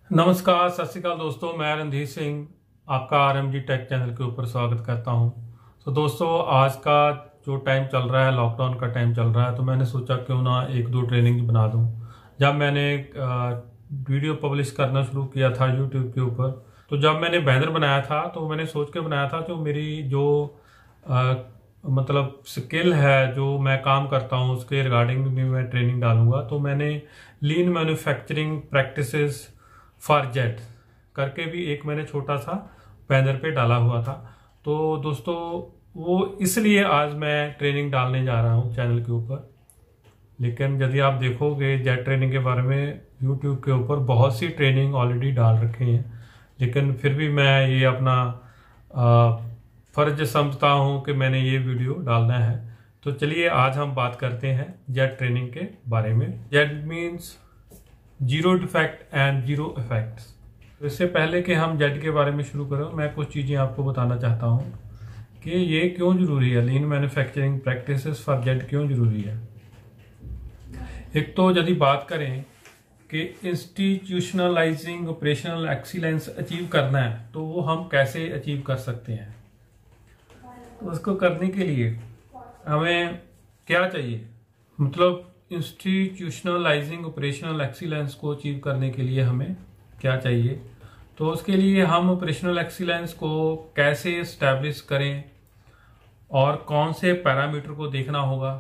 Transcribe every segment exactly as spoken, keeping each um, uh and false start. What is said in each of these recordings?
नमस्कार, सत श्री अकाल दोस्तों। मैं रणधीर सिंह आपका आरएमजी टेक चैनल के ऊपर स्वागत करता हूं। तो दोस्तों, आज का जो टाइम चल रहा है, लॉकडाउन का टाइम चल रहा है, तो मैंने सोचा क्यों ना एक दो ट्रेनिंग बना दूं। जब मैंने वीडियो पब्लिश करना शुरू किया था यूट्यूब के ऊपर, तो जब मैंने बैनर बनाया था तो मैंने सोच के बनाया था जो मेरी जो आ, मतलब स्किल है, जो मैं काम करता हूं, उसके रिगार्डिंग भी मैं ट्रेनिंग डालूंगा। तो मैंने lean manufacturing practices for ZED करके भी एक मैंने छोटा सा बैनर पे डाला हुआ था। तो दोस्तों, वो इसलिए आज मैं ट्रेनिंग डालने जा रहा हूँ चैनल के ऊपर। लेकिन यदि आप देखोगे जेट ट्रेनिंग के बारे में यूट्यूब के ऊपर बहुत सी ट्रेनिंग ऑलरेडी डाल रखे हैं, लेकिन फिर भी मैं ये अपना आ, फर्ज समझता हूँ कि मैंने ये वीडियो डालना है। तो चलिए आज हम बात करते हैं जेट ट्रेनिंग के बारे में। ZED means zero defect and zero effects. तो इससे पहले कि हम जेट के बारे में शुरू करें, मैं कुछ चीज़ें आपको बताना चाहता हूँ कि ये क्यों जरूरी है, lean manufacturing practices for ZED क्यों जरूरी है। एक तो यदि बात करें कि इंस्टीट्यूशनलाइजिंग ऑपरेशनल एक्सीलेंस अचीव करना है, तो वो हम कैसे अचीव कर सकते हैं। तो उसको करने के लिए हमें क्या चाहिए, मतलब इंस्टीट्यूशनलाइजिंग ऑपरेशनल एक्सीलेंस को अचीव करने के लिए हमें क्या चाहिए। तो उसके लिए हम ऑपरेशनल एक्सीलेंस को कैसे एस्टैब्लिश करें और कौन से पैरामीटर को देखना होगा,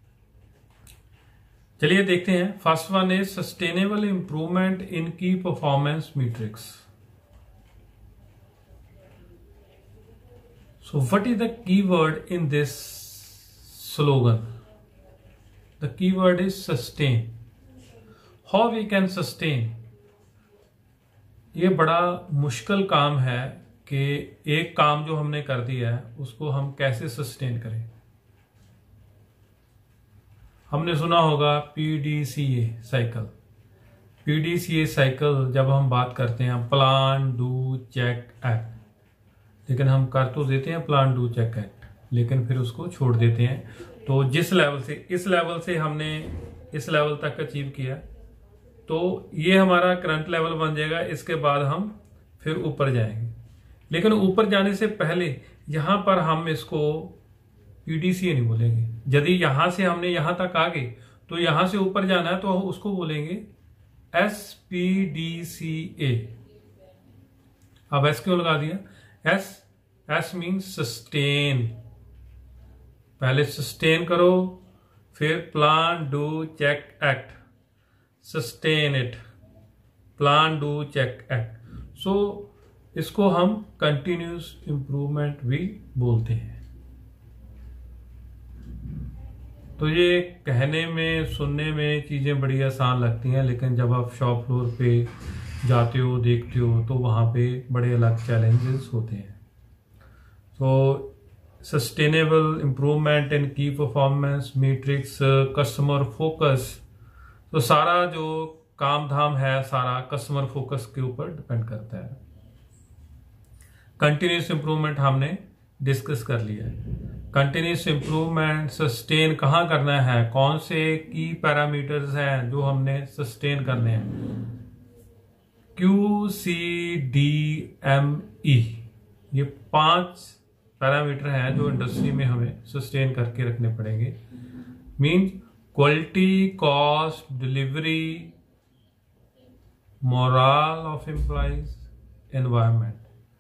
चलिए देखते हैं। First one is sustainable improvement in key performance metrics. So what is the keyword in this slogan? The keyword is sustain. How we can sustain? ये बड़ा मुश्किल काम है कि एक काम जो हमने कर दिया है उसको हम कैसे सस्टेन करें। हमने सुना होगा पीडीसीए साइकिल। पीडीसीए साइकिल जब हम बात करते हैं प्लान डू चेक एक्ट, लेकिन हम कर तो देते हैं प्लान डू चेक एक्ट, लेकिन फिर उसको छोड़ देते हैं। तो जिस लेवल से इस लेवल से हमने इस लेवल तक अचीव किया, तो ये हमारा करंट लेवल बन जाएगा। इसके बाद हम फिर ऊपर जाएंगे, लेकिन ऊपर जाने से पहले यहां पर हम इसको पीडीसीए नहीं बोलेंगे। यदि यहां से हमने यहां तक आ गए तो यहां से ऊपर जाना है तो उसको बोलेंगे एसपीडीसीए। अब एस क्यों लगा दिया? S S means sustain. पहले सस्टेन करो, फिर plan do check act, sustain it, plan do check act. So इसको हम कंटिन्यूस इंप्रूवमेंट भी बोलते हैं। तो ये कहने में सुनने में चीजें बड़ी आसान लगती हैं, लेकिन जब आप शॉप फ्लोर पे जाते हो, देखते हो, तो वहां पे बड़े अलग चैलेंजेस होते हैं। तो sustainable improvement in key performance matrix, customer focus, तो सारा जो काम धाम है सारा कस्टमर फोकस के ऊपर डिपेंड करता है। कंटिन्यूस इंप्रूवमेंट हमने डिस्कस कर लिया है। कंटिन्यूस इंप्रूवमेंट सस्टेन कहाँ करना है, कौन से की पैरामीटर्स हैं जो हमने सस्टेन करने हैं। Q C D M E, ये पांच पैरामीटर हैं जो इंडस्ट्री में हमें सस्टेन करके रखने पड़ेंगे। Means quality, cost, delivery, moral of employees, environment.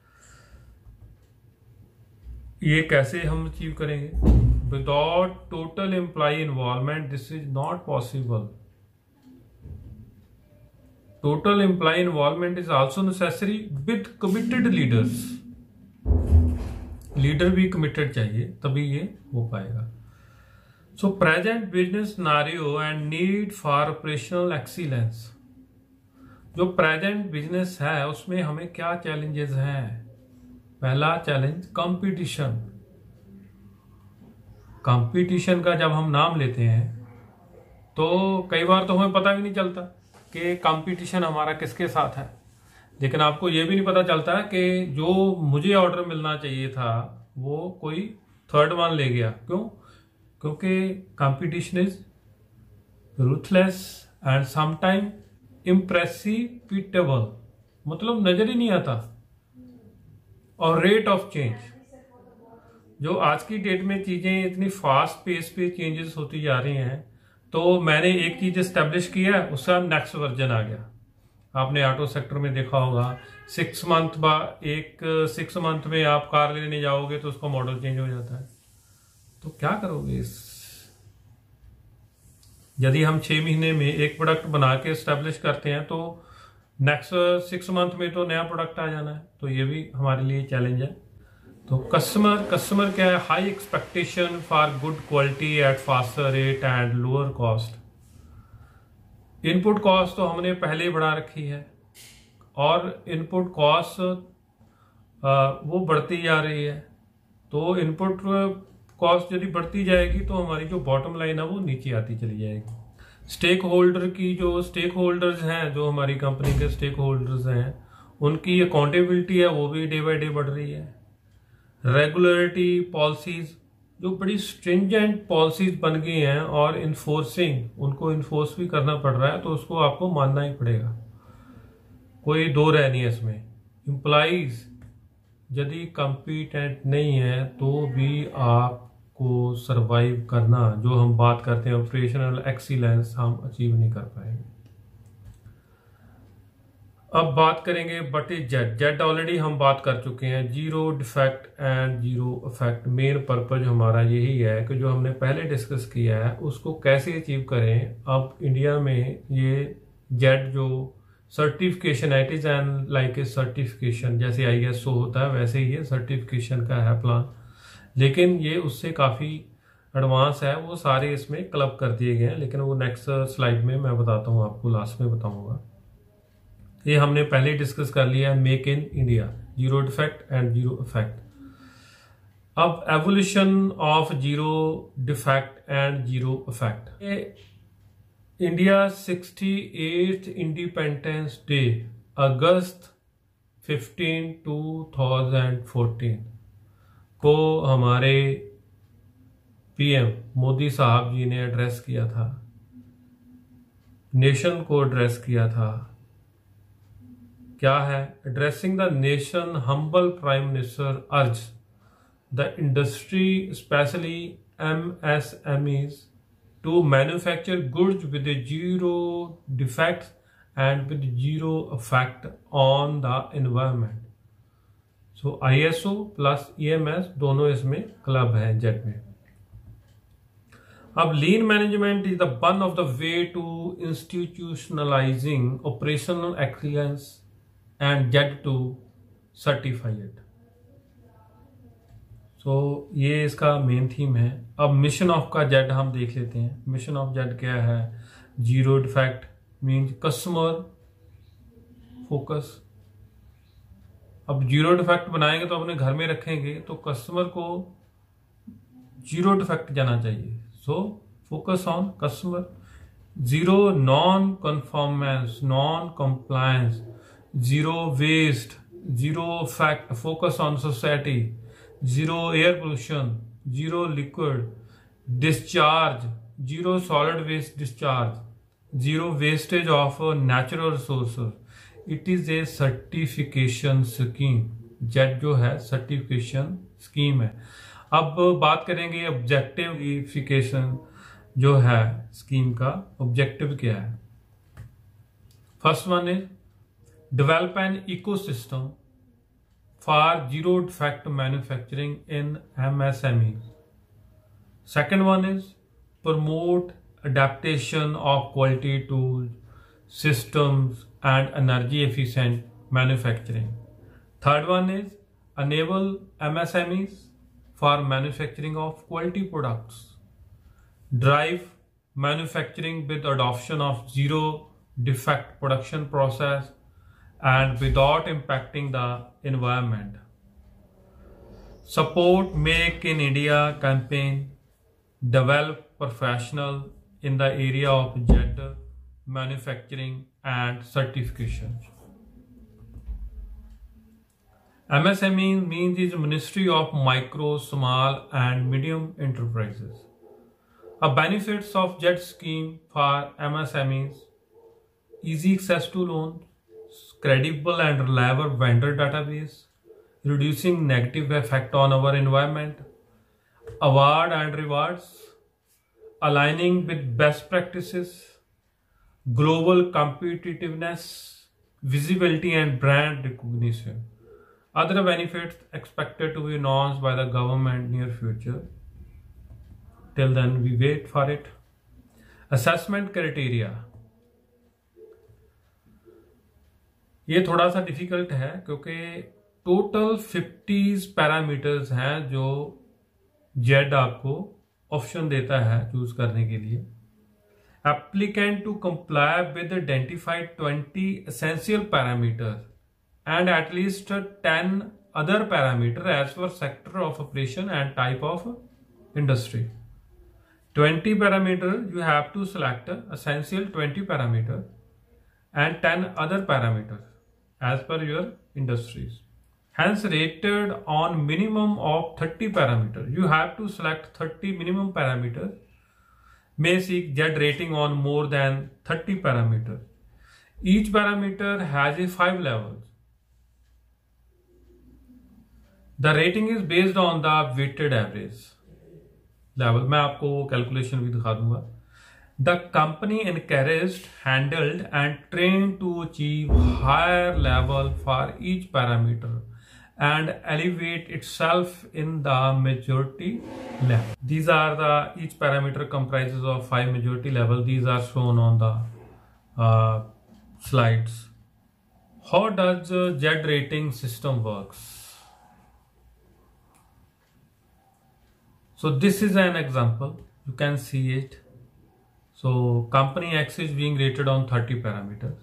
ये कैसे हम अचीव करेंगे? Without total employ involvement this is not possible. Total employ involvement is also necessary with committed leaders. Leader भी कमिटेड चाहिए, तभी ये हो पाएगा। So present business scenario and need for operational excellence. जो प्रेजेंट बिजनेस है उसमें हमें क्या चैलेंजेस हैं? पहला चैलेंज कंपटीशन। कंपटीशन का जब हम नाम लेते हैं तो कई बार तो हमें पता भी नहीं चलता कि कंपटीशन हमारा किसके साथ है। लेकिन आपको यह भी नहीं पता चलता कि जो मुझे ऑर्डर मिलना चाहिए था वो कोई थर्ड वन ले गया। क्यों? क्योंकि competition is ruthless and sometime imprecipitable. मतलब नजर ही नहीं आता। और रेट ऑफ चेंज, जो आज की डेट में चीजें इतनी फास्ट पेस पे चेंजेस होती जा रही हैं, तो मैंने एक चीज एस्टेब्लिश किया, उसका नेक्स्ट वर्जन आ गया। आपने ऑटो सेक्टर में देखा होगा, सिक्स मंथ बाद एक सिक्स मंथ में आप कार लेने जाओगे तो उसका मॉडल चेंज हो जाता है। तो क्या करोगे इस, यदि हम छह महीने में एक प्रोडक्ट बना के एस्टेब्लिश करते हैं तो नेक्स्ट सिक्स मंथ में तो नया प्रोडक्ट आ जाना है। तो ये भी हमारे लिए चैलेंज है। तो कस्टमर कस्टमर क्या है, high expectation for good quality at faster rate and lower cost. Input cost तो हमने पहले ही बढ़ा रखी है, और इनपुट कॉस्ट वो बढ़ती जा रही है। तो इनपुट कॉस्ट यदि बढ़ती जाएगी तो हमारी जो बॉटम लाइन है वो नीचे आती चली जाएगी। स्टेक होल्डर की जो स्टेक होल्डर्स हैं, जो हमारी कंपनी के स्टेक होल्डर्स हैं, उनकी अकाउंटेबिलिटी है वो भी डे बाय डे बढ़ रही है। रेगुलरिटी पॉलिसीज, जो बड़ी स्ट्रिंजेंट पॉलिसीज बन गई हैं, और इन्फोर्सिंग, उनको इन्फोर्स भी करना पड़ रहा है, तो उसको आपको मानना ही पड़ेगा, कोई दो रह नहीं है इसमें। एम्प्लॉइज यदि कॉम्पिटेंट नहीं है तो भी आपको सरवाइव करना, जो हम बात करते हैं ऑपरेशनल एक्सीलेंस, हम अचीव नहीं कर पाएंगे। अब बात करेंगे but is ZED. ZED already हम बात कर चुके हैं। Zero defect and zero effect, main purpose हमारा यही है कि जो हमने पहले डिस्कस किया है उसको कैसे अचीव करें। अब इंडिया में ये जेड जो certification, it is and like a certification, जैसे आई एस ओ होता है वैसे ही ये सर्टिफिकेशन का है प्लान, लेकिन ये उससे काफ़ी एडवांस है। वो सारे इसमें क्लब कर दिए गए हैं, लेकिन वो नेक्स्ट स्लाइड में मैं बताता हूँ आपको, लास्ट में बताऊंगा। ये हमने पहले डिस्कस कर लिया है, make in India, zero defect and zero effect. अब evolution of zero defect and zero effect. India sixty eight independence day August fifteen two thousand fourteen को हमारे पीएम मोदी साहब जी ने एड्रेस किया था, नेशन को एड्रेस किया था। क्या है? Addressing the nation, humble prime minister urge the industry, specially MSMEs, to manufacture goods with a zero defects and with zero effect on the environment. So I S O plus E M S दोनों इसमें club है ZED में। अब lean management is the one of the way to institutionalising operational excellence and ZED to certify it. तो ये इसका main theme है। अब मिशन ऑफ का जेड हम देख लेते हैं। मिशन ऑफ जेड क्या है? Zero defect means customer focus. अब जीरो डिफेक्ट बनाएंगे तो अपने घर में रखेंगे तो कस्टमर को जीरो डिफेक्ट जाना चाहिए। So focus on customer. Zero non conformance, non compliance, zero waste, zero fact, focus on society, zero air pollution, zero liquid discharge, zero solid waste discharge, zero wastage of natural resources. It is a certification scheme. ZED जो है certification scheme है। अब बात करेंगे ऑब्जेक्टिविफिकेशन जो है scheme का, objective क्या है? First one is develop an ecosystem for zero defect manufacturing in M S M Es. Second one is promote adaptation of quality tools, systems and energy efficient manufacturing. Third one is enable M S M Es for manufacturing of quality products. Drive manufacturing with adoption of zero defect production process and without impacting the environment. Support Make in India campaign. Develop professional in the area of gender manufacturing and certification. M S M E means is Ministry of Micro, Small and Medium Enterprises. A benefits of J E D scheme for M S M Es: easy access to loans, credible and reliable vendor database, reducing negative effect on our environment, award and rewards, aligning with best practices, global competitiveness, visibility and brand recognition. Other benefits expected to be announced by the government near future. Till then, we wait for it. Assessment criteria. ये थोड़ा सा difficult है क्योंकि total fifties parameters हैं जो Z आपको option देता है चूज करने के लिए. Applicant to comply with identified twenty essential parameters and at least ten other parameters as per sector of operation and type of industry. twenty parameters you have to select essential twenty parameters and ten other parameters as per your industries. Hence rated on minimum of thirty parameters. You have to select thirty minimum parameters. May seek Z rating on more than thirty parameters. Each parameter has a five levels. The rating is based on the weighted average level. मैं आपको calculation भी दिखा दूंगा. The company encouraged, handled and trained to achieve higher level for each parameter and elevate itself in the majority level. These are the each parameter comprises of five majority level. These are shown on the uh, slides. How does the Z rating system works? So this is an example, you can see it. So company X is being rated on thirty parameters.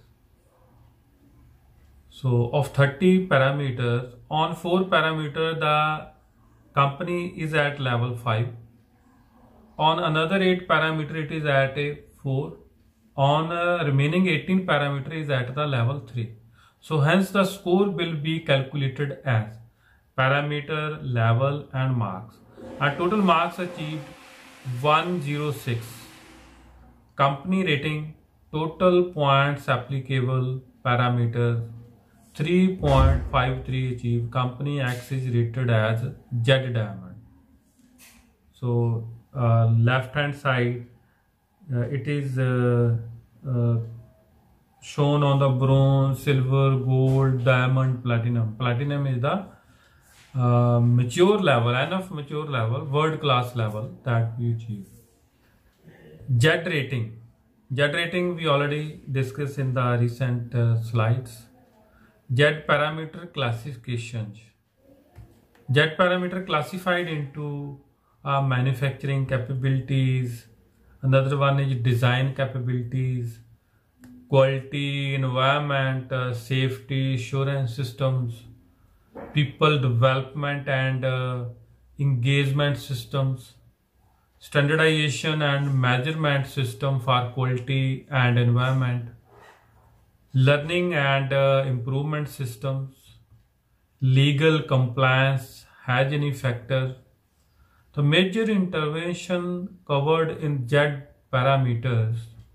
So of thirty parameters, on four parameters the company is at level five. On another eight parameter it is at a four. On uh, remaining eighteen parameter is at the level three. So hence the score will be calculated as parameter, level and marks. Our total marks achieved one hundred six. Company rating, total points applicable, parameters three point five three achieved. Company X is rated as Z diamond. So uh, left hand side uh, it is uh, uh, shown on the bronze, silver, gold, diamond, platinum. Platinum is the Uh, mature level, enough mature level, world class level that we achieve. Z rating. Z rating we already discussed in the recent uh, slides. Z parameter classifications. Z parameter classified into uh, manufacturing capabilities. Another one is design capabilities, quality, environment, uh, safety, assurance systems, people development and uh, engagement systems, standardization and measurement system for quality and environment, learning and uh, improvement systems, legal compliance, hygiene factors. The major intervention covered in Z parameters,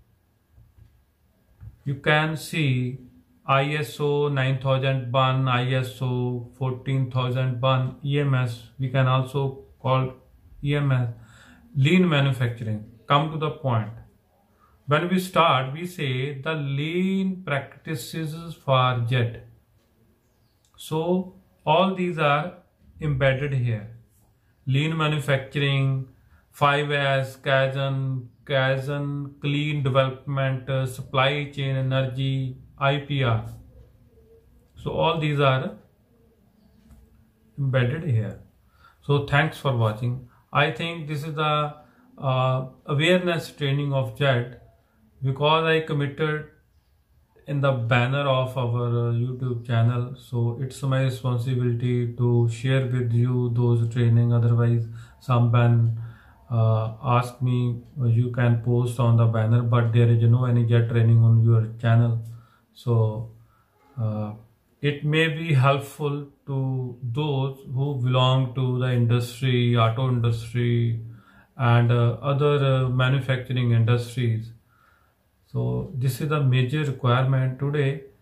you can see I S O nine thousand one, I S O fourteen thousand one, E M S, we can also call E M S, lean manufacturing. Come to the point. When we start, we say the lean practices for Z. So all these are embedded here. Lean manufacturing, five S, Kaizen, Kaizen, clean development, uh, supply chain, energy, I P R. So all these are embedded here. So thanks for watching. I think this is the uh, awareness training of Z because I committed in the banner of our uh, YouTube channel. So it's my responsibility to share with you those training. Otherwise, someone uh, ask me, you can post on the banner, but there is no any Z training on your channel. So uh, it may be helpful to those who belong to the industry, auto industry and uh, other uh, manufacturing industries. So this is a major requirement today.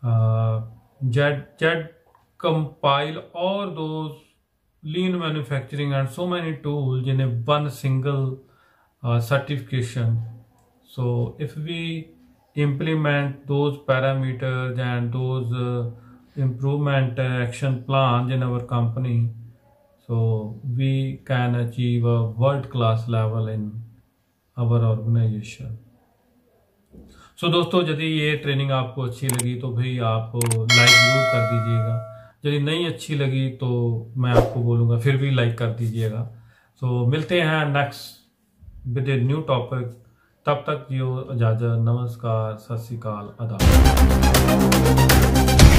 Jet Jet compile all those lean manufacturing and so many tools in a one single uh, certification. So if we implement those parameters and those uh, improvement uh, action plans in our company, so we can achieve a world class level in our organization. So so, दोस्तों यदि ये training आपको अच्छी लगी तो भाई आप like जरूर कर दीजिएगा। यदि नहीं अच्छी लगी तो मैं आपको बोलूँगा फिर भी लाइक कर दीजिएगा। सो so, मिलते हैं next with a new topic. तब तक जियो इजाज़त। नमस्कार, सत श्री अकाल, आदाब।